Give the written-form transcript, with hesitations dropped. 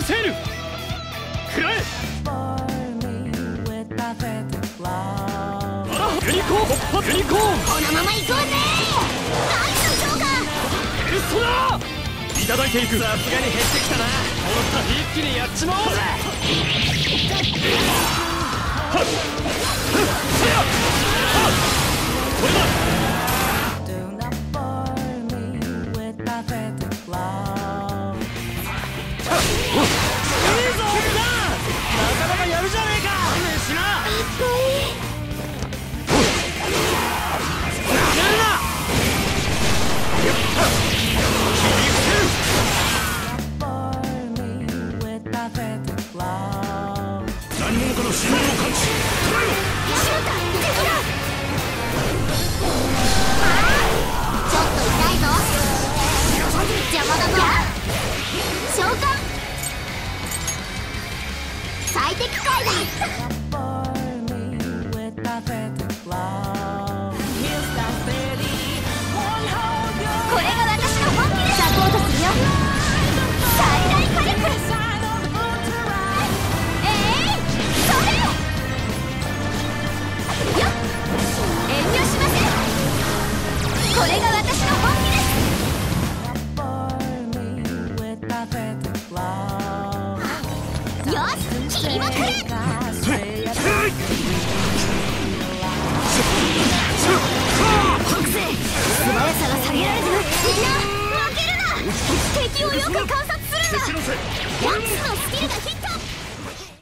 セール食らえ。ユニコーン突破。ユニコーンこのまま行こうぜ。ナイスジョーカー。 ペルソナいただいていく。さすがに減ってきたな。一気にやっちまおうぜ。はっこれだ。いいぞおっさん、なかなかやるじゃねえか。勘弁しな。なめるな。何者かの信号を感知。捕らえろ。 しまった、敵だ。ちょっと痛いぞ。邪魔だぞ。召喚。最適解だ。これが私の本気です。サポートするよ。最大火力。それ。よっ、遠慮しません。これが私の本気です。よし、切りまくれ。北西、素早さが下げられてる。みんな負けるな。敵をよく観察するんだ。ワックスのスキルが